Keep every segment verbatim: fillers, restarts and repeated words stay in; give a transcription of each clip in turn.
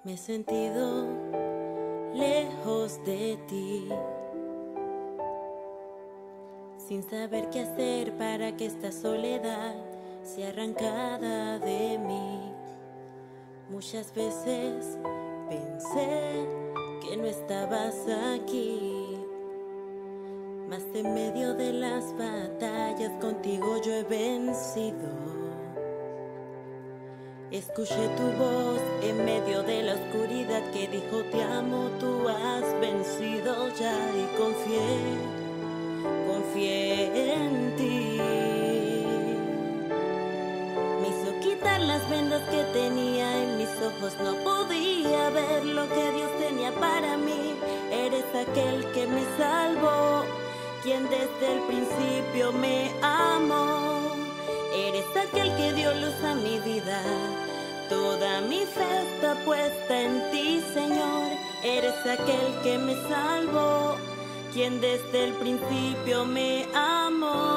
Me he sentido lejos de ti, sin saber qué hacer para que esta soledad sea arrancada de mí. Muchas veces pensé que no estabas aquí, mas en medio de las batallas contigo yo he vencido. Escuché tu voz en medio de la oscuridad que dijo te amo, tú has vencido ya, y confié, confié en ti. Me hizo quitar las vendas que tenía en mis ojos, no podía ver lo que Dios tenía para mí. Eres aquel que me salvó, quien desde el principio me amó. Eres aquel que dio luz a mi vida, toda mi fe está puesta en ti, Señor. Eres aquel que me salvó, quien desde el principio me amó.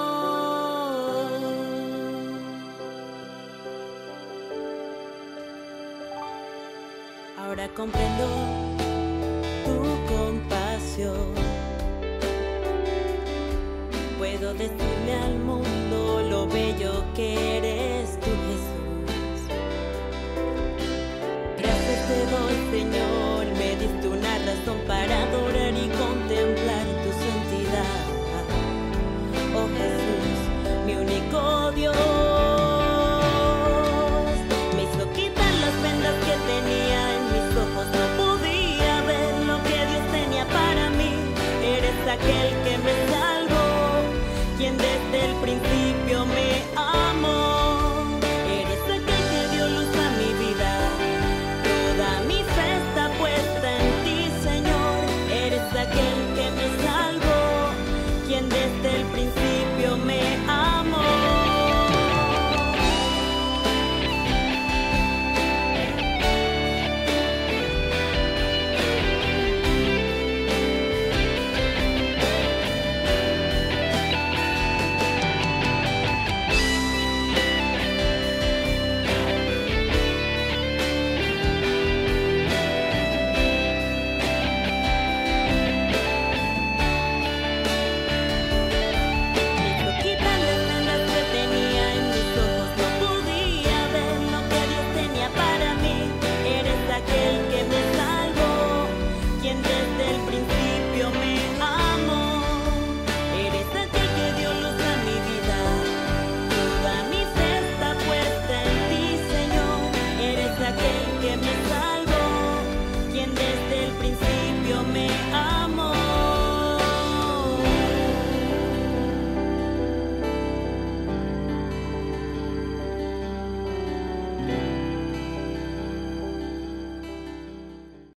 Ahora comprendo tu compasión. Puedo decirle al mundo, lo veo.